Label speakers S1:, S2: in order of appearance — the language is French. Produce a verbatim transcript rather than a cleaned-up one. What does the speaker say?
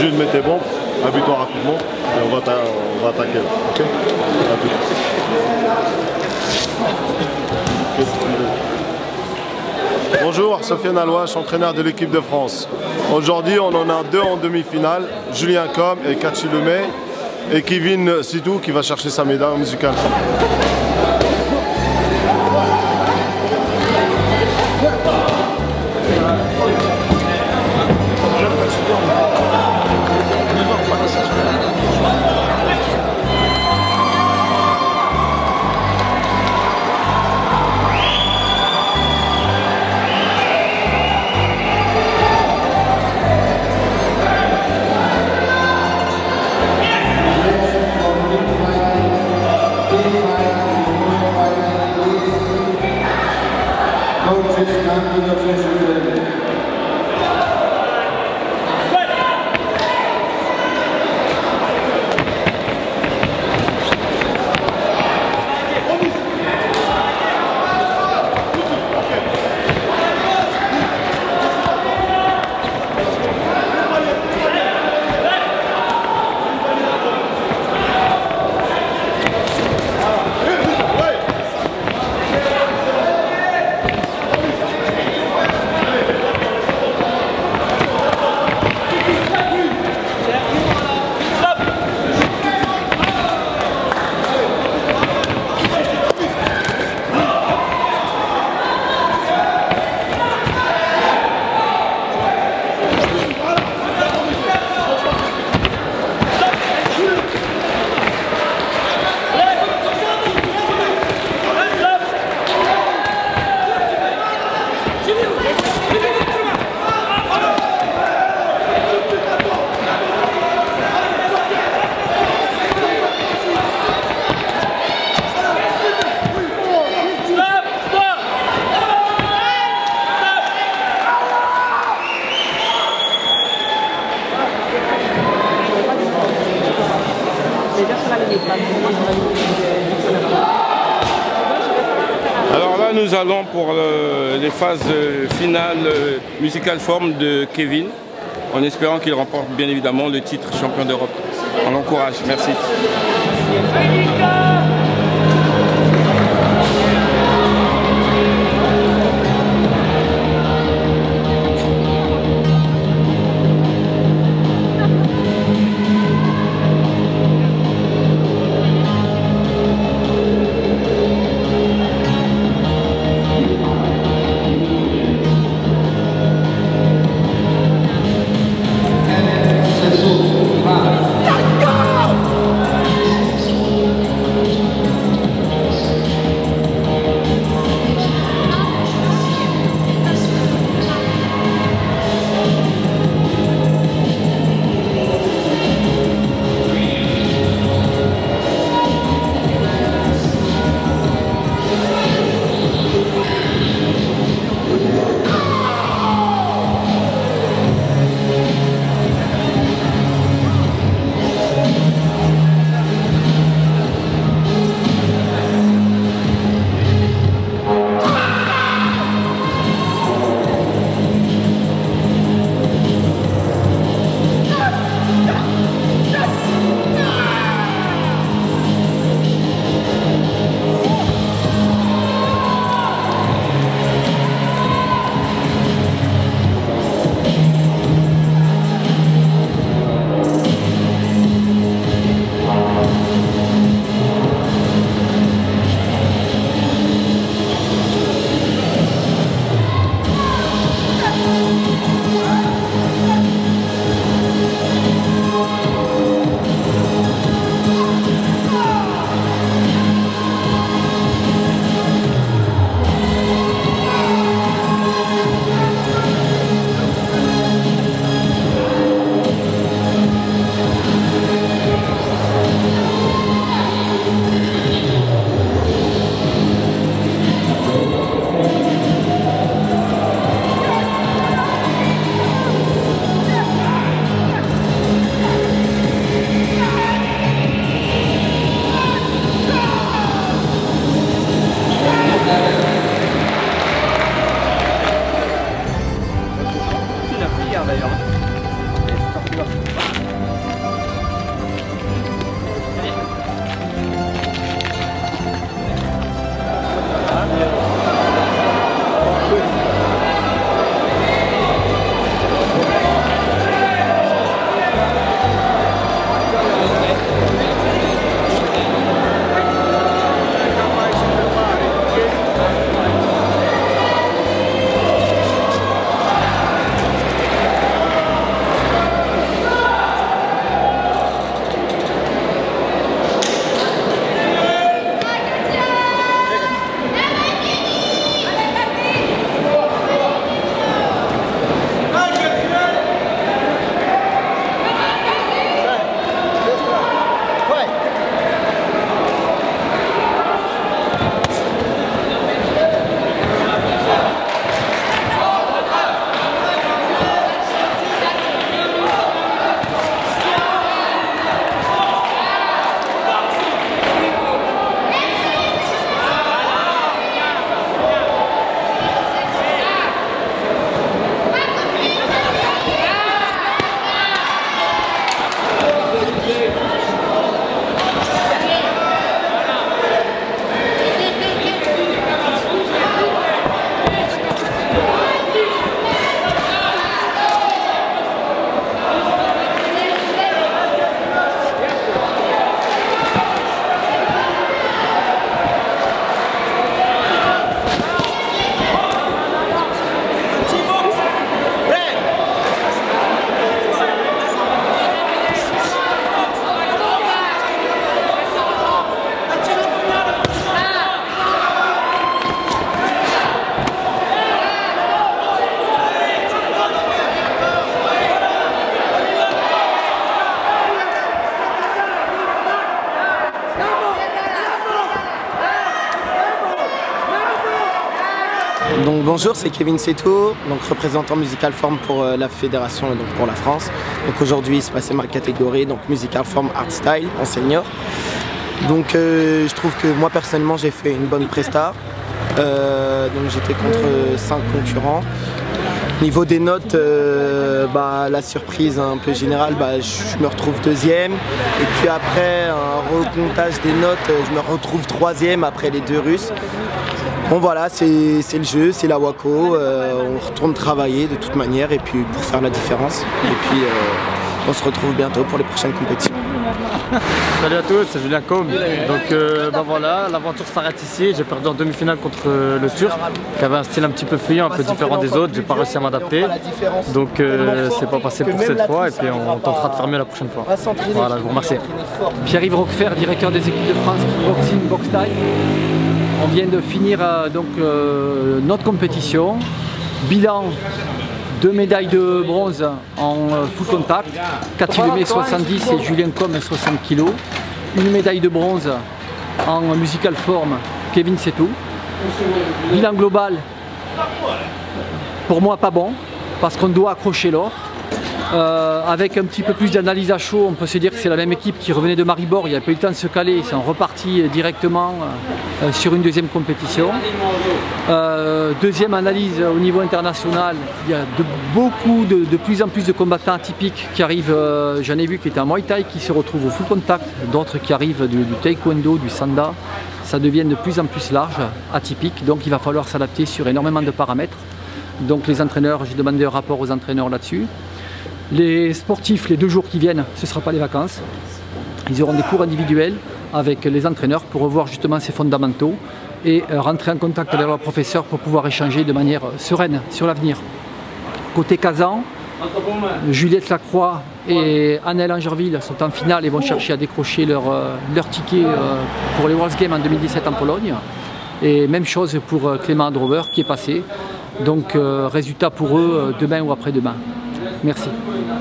S1: Jules, mets tes bombes, appuie-toi rapidement et on va, on va attaquer. Ok? À tout de suite. Bonjour, Sofiane Alouache, entraîneur de l'équipe de France. Aujourd'hui, on en a deux en demi-finale, Julien Com et Kachi Lemay, et Kevin Sidou qui va chercher sa médaille musicale.
S2: Alors là, nous allons pour le, les phases finales euh, musicales forme de Kevin, en espérant qu'il remporte bien évidemment le titre champion d'Europe. On l'encourage, merci.
S3: Donc bonjour, c'est Kevin Setou, donc représentant Musical Form pour euh, la fédération et donc pour la France. Donc aujourd'hui, il se passait ma catégorie, donc Musical Form Art Style en senior. Donc euh, je trouve que moi personnellement, j'ai fait une bonne presta. Euh, donc j'étais contre cinq concurrents. Niveau des notes, euh, bah, la surprise un peu générale, bah, je me retrouve deuxième. Et puis après un recomptage des notes, je me retrouve troisième après les deux Russes. Bon voilà, c'est le jeu, c'est la WACO, euh, on retourne travailler de toute manière et puis pour faire la différence. Et puis euh, on se retrouve bientôt pour les prochaines compétitions.
S4: Salut à tous, c'est Julien Com. Donc euh, bah voilà, l'aventure s'arrête ici. J'ai perdu en demi-finale contre euh, le Turc, qui avait un style un petit peu fuyant, un peu différent des autres. J'ai pas réussi à m'adapter. Donc euh, c'est pas passé pour cette fois et puis on tentera de faire mieux la prochaine fois. Voilà, je vous remercie.
S5: Pierre-Yves Roquefert, directeur des équipes de France Boxing Box Style. On vient de finir euh, donc, euh, notre compétition. Bilan, deux médailles de bronze en euh, full contact, Cathy Lemay soixante-dix et Julien Com soixante kilos. Une médaille de bronze en musical form, Kevin Setou. Bilan global, pour moi pas bon, parce qu'on doit accrocher l'or. Euh, avec un petit peu plus d'analyse à chaud, on peut se dire que c'est la même équipe qui revenait de Maribor, il n'y a pas eu le temps de se caler, ils sont repartis directement euh, sur une deuxième compétition. Euh, deuxième analyse au niveau international, il y a de, beaucoup, de, de plus en plus de combattants atypiques qui arrivent, euh, j'en ai vu qui étaient en Muay Thai, qui se retrouvent au full contact, d'autres qui arrivent du, du Taekwondo, du Sanda. Ça devient de plus en plus large, atypique, donc il va falloir s'adapter sur énormément de paramètres. Donc les entraîneurs, j'ai demandé un rapport aux entraîneurs là-dessus. Les sportifs, les deux jours qui viennent, ce ne sera pas les vacances. Ils auront des cours individuels avec les entraîneurs pour revoir justement ces fondamentaux et rentrer en contact avec leurs professeurs pour pouvoir échanger de manière sereine sur l'avenir. Côté Kazan, Juliette Lacroix et Annelle Angerville sont en finale et vont chercher à décrocher leur, leur ticket pour les World Games en deux mille dix-sept en Pologne. Et même chose pour Clément Drover qui est passé. Donc résultat pour eux demain ou après-demain. Merci.